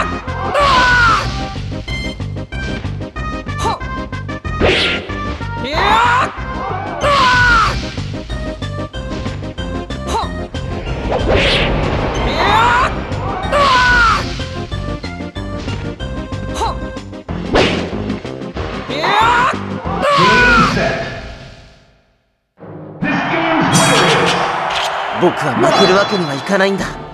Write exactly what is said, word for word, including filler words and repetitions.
僕は負けるわけにはいかないんだ。